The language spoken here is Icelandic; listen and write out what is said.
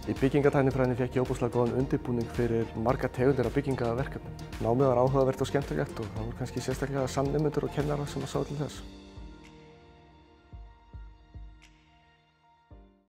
Í byggingatæknifræðinni fékk ég óbúslega góðan undirbúning fyrir margar tegundir af byggingaverkefnum. Námið var áhugavert og skemmtilegt og það voru kannski sérstaklega samnemendur og kennarar sem sáu til þess.